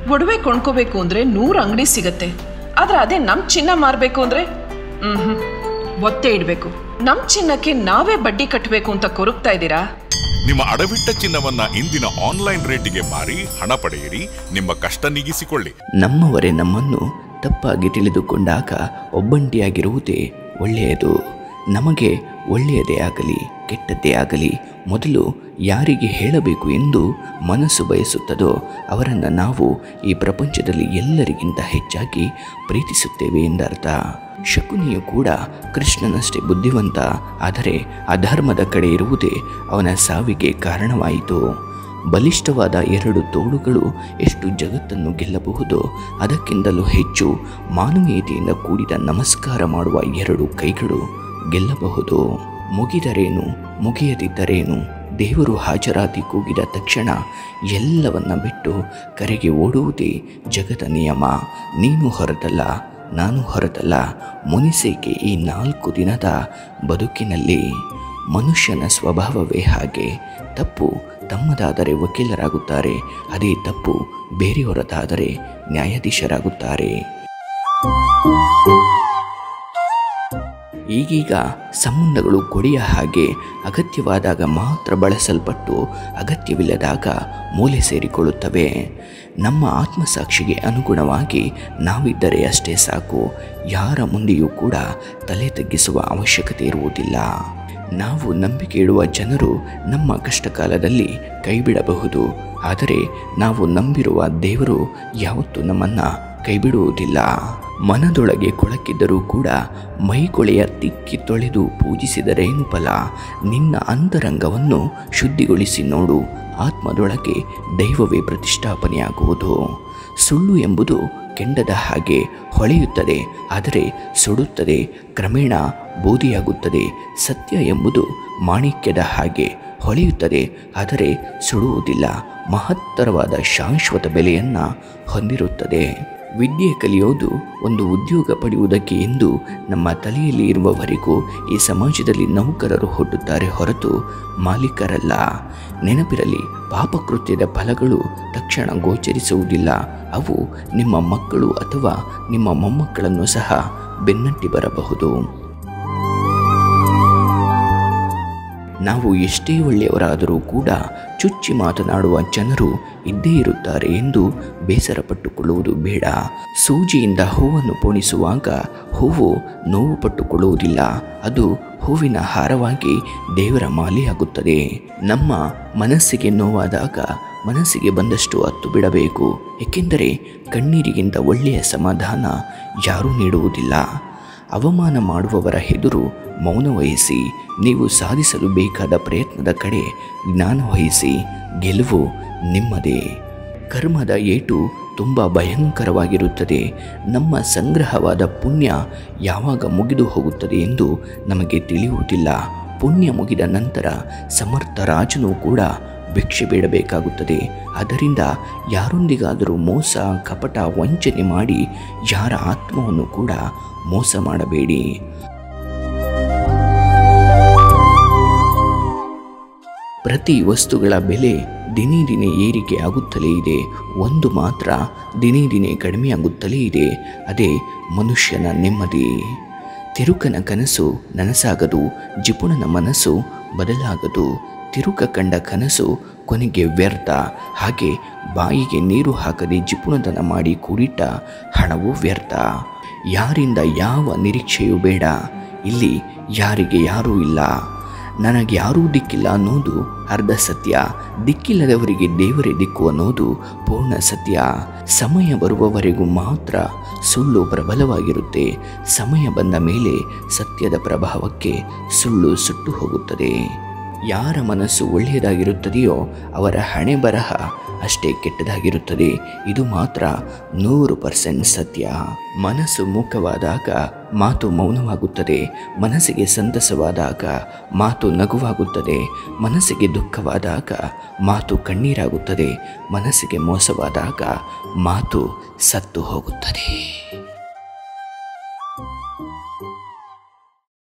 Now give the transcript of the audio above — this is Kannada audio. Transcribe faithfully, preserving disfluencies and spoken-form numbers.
ಒಡವೆ ಕೊಂಡ್ಕೋಬೇಕು ಅಂದ್ರೆ ನೂರು ಅಂಗಡಿ ಸಿಗತ್ತೆ, ಆದ್ರೆ ಅದೇ ನಮ್ ಚಿನ್ನ ಮಾರ್ಬೇಕು ಅಂದ್ರೆ ಹ್ಮ್ ಹ್ಮ್ ಒತ್ತೆ ಇಡ್ಬೇಕು. ನಮ್ ಚಿನ್ನಕ್ಕೆ ನಾವೇ ಬಡ್ಡಿ ಕಟ್ಟಬೇಕು ಅಂತ ಕೊರಗ್ತಾ ಇದ್ದೀರಾ? ನಿಮ್ಮ ಅಡವಿಟ್ಟ ಚಿನ್ನವನ್ನ ಇಂದಿನ ಆನ್ಲೈನ್ ರೇಟಿಗೆ ಮಾರಿ ಹಣ ಪಡೆಯಿರಿ, ನಿಮ್ಮ ಕಷ್ಟ ನೀಗಿಸಿಕೊಳ್ಳಿ. ನಮ್ಮವರೇ ನಮ್ಮನ್ನು ತಪ್ಪಾಗಿ ತಿಳಿದುಕೊಂಡಾಗ ಒಬ್ಬಂಟಿಯಾಗಿರುವುದೇ ಒಳ್ಳೆಯದು. ನಮಗೆ ಒಳ್ಳೆಯದೇ ಆಗಲಿ ಕೆಟ್ಟದ್ದೇ ಆಗಲಿ ಮೊದಲು ಯಾರಿಗೆ ಹೇಳಬೇಕು ಎಂದು ಮನಸ್ಸು ಬಯಸುತ್ತದೋ ಅವರನ್ನು ನಾವು ಈ ಪ್ರಪಂಚದಲ್ಲಿ ಎಲ್ಲರಿಗಿಂತ ಹೆಚ್ಚಾಗಿ ಪ್ರೀತಿಸುತ್ತೇವೆ ಎಂದರ್ಥ. ಶಕುನಿಯು ಕೂಡ ಕೃಷ್ಣನಷ್ಟೇ ಬುದ್ಧಿವಂತ, ಆದರೆ ಅಧರ್ಮದ ಕಡೆ ಇರುವುದೇ ಅವನ ಸಾವಿಗೆ ಕಾರಣವಾಯಿತು. ಬಲಿಷ್ಠವಾದ ಎರಡು ತೋಳುಗಳು ಎಷ್ಟು ಜಗತ್ತನ್ನು ಗೆಲ್ಲಬಹುದೋ ಅದಕ್ಕಿಂತಲೂ ಹೆಚ್ಚು ಮಾನವೀಯತೆಯಿಂದ ಕೂಡಿದ ನಮಸ್ಕಾರ ಮಾಡುವ ಎರಡು ಕೈಗಳು ಗೆಲ್ಲಬಹುದು. ಮುಗಿದರೇನು ಮುಗಿಯದಿದ್ದರೇನು, ದೇವರು ಹಾಜರಾತಿ ಕೂಗಿದ ತಕ್ಷಣ ಎಲ್ಲವನ್ನ ಬಿಟ್ಟು ಕರೆಗೆ ಓಡುವುದೇ ಜಗದ ನಿಯಮ. ನೀನು ಹೊರತಲ್ಲ ನಾನು ಹೊರತಲ್ಲ, ಮುನಿಸೇಕೆ ಈ ನಾಲ್ಕು ದಿನದ ಬದುಕಿನಲ್ಲಿ. ಮನುಷ್ಯನ ಸ್ವಭಾವವೇ ಹಾಗೆ. ತಪ್ಪು ತಮ್ಮದಾದರೆ ವಕೀಲರಾಗುತ್ತಾರೆ, ಅದೇ ತಪ್ಪು ಬೇರೆಯವರದಾದರೆ ನ್ಯಾಯಾಧೀಶರಾಗುತ್ತಾರೆ. ಈಗೀಗ ಸಂಬಂಧಗಳು ಕೊಡಿಯ ಹಾಗೆ ಅಗತ್ಯವಾದಾಗ ಮಾತ್ರ ಬಳಸಲ್ಪಟ್ಟು ಅಗತ್ಯವಿಲ್ಲದಾಗ ಮೂಲೆ ಸೇರಿಕೊಳ್ಳುತ್ತವೆ. ನಮ್ಮ ಆತ್ಮಸಾಕ್ಷಿಗೆ ಅನುಗುಣವಾಗಿ ನಾವಿದ್ದರೆ ಅಷ್ಟೇ ಸಾಕು. ಯಾರ ಮುಂದೆಯೂ ಕೂಡ ತಲೆ ತಗ್ಗಿಸುವ ಅವಶ್ಯಕತೆ ಇರುವುದಿಲ್ಲ. ನಾವು ನಂಬಿಕೆ ಇಡುವ ಜನರು ನಮ್ಮ ಕಷ್ಟಕಾಲದಲ್ಲಿ ಕೈಬಿಡಬಹುದು, ಆದರೆ ನಾವು ನಂಬಿರುವ ದೇವರು ಯಾವತ್ತೂ ನಮ್ಮನ್ನು ಕೈಬಿಡುವುದಿಲ್ಲ. ಮನದೊಳಗೆ ಕೊಳಕಿದ್ದರೂ ಕೂಡ ಮೈಕೊಳೆಯ ತಿಕ್ಕಿ ತೊಳೆದು ಪೂಜಿಸಿದರೇನು ಫಲ? ನಿನ್ನ ಅಂತರಂಗವನ್ನು ಶುದ್ಧಿಗೊಳಿಸಿ ನೋಡು, ಆತ್ಮದೊಳಗೆ ದೈವವೇ ಪ್ರತಿಷ್ಠಾಪನೆಯಾಗುವುದು. ಸುಳ್ಳು ಎಂಬುದು ಕೆಂಡದ ಹಾಗೆ ಹೊಳೆಯುತ್ತದೆ, ಆದರೆ ಸುಡುತ್ತದೆ, ಕ್ರಮೇಣ ಬೂದಿಯಾಗುತ್ತದೆ. ಸತ್ಯ ಎಂಬುದು ಮಾಣಿಕ್ಯದ ಹಾಗೆ ಹೊಳೆಯುತ್ತದೆ, ಆದರೆ ಸುಡುವುದಿಲ್ಲ, ಮಹತ್ತರವಾದ ಶಾಶ್ವತ ಬೆಲೆಯನ್ನು ಹೊಂದಿರುತ್ತದೆ. ವಿದ್ಯೆ ಕಲಿಯೋದು ಒಂದು ಉದ್ಯೋಗ ಪಡೆಯುವುದಕ್ಕೆ ಎಂದು ನಮ್ಮ ತಲೆಯಲ್ಲಿ ಇರುವವರೆಗೂ ಈ ಸಮಾಜದಲ್ಲಿ ನೌಕರರು ಹುಟ್ಟುತ್ತಾರೆ ಹೊರತು ಮಾಲೀಕರಲ್ಲ. ನೆನಪಿರಲಿ, ಪಾಪಕೃತ್ಯದ ಫಲಗಳು ತಕ್ಷಣ ಗೋಚರಿಸುವುದಿಲ್ಲ. ಅವು ನಿಮ್ಮ ಮಕ್ಕಳು ಅಥವಾ ನಿಮ್ಮ ಮೊಮ್ಮಕ್ಕಳನ್ನು ಸಹ ಬೆನ್ನಟ್ಟಿ ಬರಬಹುದು. ನಾವು ಎಷ್ಟೇ ಒಳ್ಳೆಯವರಾದರೂ ಕೂಡ ಚುಚ್ಚಿ ಮಾತನಾಡುವ ಜನರು ಇದ್ದೇ ಇರುತ್ತಾರೆ ಎಂದು ಬೇಸರ ಪಟ್ಟುಕೊಳ್ಳುವುದು ಬೇಡ. ಸೂಜಿಯಿಂದ ಹೂವನ್ನು ಪೋಣಿಸುವಾಗ ಹೂವು ನೋವು ಪಟ್ಟುಕೊಳ್ಳುವುದಿಲ್ಲ, ಅದು ಹೂವಿನ ಹಾರವಾಗಿ ದೇವರ ಮಾಲೆಯಾಗುತ್ತದೆ. ನಮ್ಮ ಮನಸ್ಸಿಗೆ ನೋವಾದಾಗ ಮನಸ್ಸಿಗೆ ಬಂದಷ್ಟು ಹತ್ತು ಬಿಡಬೇಕು, ಏಕೆಂದರೆ ಕಣ್ಣೀರಿಗಿಂತ ಒಳ್ಳೆಯ ಸಮಾಧಾನ ಯಾರೂ ನೀಡುವುದಿಲ್ಲ. ಅವಮಾನ ಮಾಡುವವರ ಎದುರು ಮೌನ ವಹಿಸಿ, ನೀವು ಸಾಧಿಸಲು ಬೇಕಾದ ಪ್ರಯತ್ನದ ಕಡೆ ಜ್ಞಾನ ವಹಿಸಿ, ಗೆಲುವು ನಿಮ್ಮದೇ. ಕರ್ಮದ ಏಟು ತುಂಬ ಭಯಂಕರವಾಗಿರುತ್ತದೆ. ನಮ್ಮ ಸಂಗ್ರಹವಾದ ಪುಣ್ಯ ಯಾವಾಗ ಮುಗಿದು ಹೋಗುತ್ತದೆ ಎಂದು ನಮಗೆ ತಿಳಿಯುವುದಿಲ್ಲ. ಪುಣ್ಯ ಮುಗಿದ ನಂತರ ಸಮರ್ಥ ರಾಜನೂ ಕೂಡ ಭಿಕ್ಷೆ ಬೇಡಬೇಕಾಗುತ್ತದೆ. ಆದ್ದರಿಂದ ಯಾರೊಂದಿಗಾದರೂ ಮೋಸ ಕಪಟ ವಂಚನೆ ಮಾಡಿ ಯಾರ ಆತ್ಮವನ್ನು ಕೂಡ ಮೋಸ ಮಾಡಬೇಡಿ. ಪ್ರತಿ ವಸ್ತುಗಳ ಬೆಲೆ ದಿನೇ ದಿನೇ ಏರಿಕೆ ಆಗುತ್ತಲೇ ಇದೆ, ಒಂದು ಮಾತ್ರ ದಿನೇ ದಿನೇ ಕಡಿಮೆಯಾಗುತ್ತಲೇ ಇದೆ, ಅದೇ ಮನುಷ್ಯನ ನೆಮ್ಮದಿ. ತಿರುಕನ ಕನಸು ನನಸಾಗದು, ಜಿಪುಣನ ಮನಸ್ಸು ಬದಲಾಗದು. ತಿರುಕ ಕಂಡ ಕನಸು ಕೊನೆಗೆ ವ್ಯರ್ಥ, ಹಾಗೆ ಬಾಯಿಗೆ ನೀರು ಹಾಕದೆ ಜಿಪುಣತನ ಮಾಡಿ ಕೂಡಿಟ್ಟ ಹಣವೂ ವ್ಯರ್ಥ. ಯಾರಿಂದ ಯಾವ ನಿರೀಕ್ಷೆಯೂ ಬೇಡ. ಇಲ್ಲಿ ಯಾರಿಗೆ ಯಾರೂ ಇಲ್ಲ, ನನಗೆ ಯಾರೂ ದಿಕ್ಕಿಲ್ಲ ಅನ್ನೋದು ಅರ್ಧ ಸತ್ಯ, ದಿಕ್ಕಿಲ್ಲದವರಿಗೆ ದೇವರೇ ದಿಕ್ಕು ಅನ್ನೋದು ಪೂರ್ಣ ಸತ್ಯ. ಸಮಯ ಬರುವವರೆಗೂ ಮಾತ್ರ ಸುಳ್ಳು ಪ್ರಬಲವಾಗಿರುತ್ತೆ. ಸಮಯ ಬಂದ ಮೇಲೆ ಸತ್ಯದ ಪ್ರಭಾವಕ್ಕೆ ಸುಳ್ಳು ಸುಟ್ಟು ಹೋಗುತ್ತದೆ. ಯಾರ ಮನಸ್ಸು ಒಳ್ಳೆಯದಾಗಿರುತ್ತದೆಯೋ ಅವರ ಹಣೆ ಬರಹ ಅಷ್ಟೇ ಕೆಟ್ಟದಾಗಿರುತ್ತದೆ. ಇದು ಮಾತ್ರ ನೂರು ಪರ್ಸೆಂಟ್ ಸತ್ಯ. ಮನಸ್ಸು ಮೂಕವಾದಾಗ ಮಾತು ಮೌನವಾಗುತ್ತದೆ, ಮನಸ್ಸಿಗೆ ಸಂತಸವಾದಾಗ ಮಾತು ನಗುವಾಗುತ್ತದೆ, ಮನಸ್ಸಿಗೆ ದುಃಖವಾದಾಗ ಮಾತು ಕಣ್ಣೀರಾಗುತ್ತದೆ, ಮನಸ್ಸಿಗೆ ಮೋಸವಾದಾಗ ಮಾತು ಸತ್ತು ಹೋಗುತ್ತದೆ.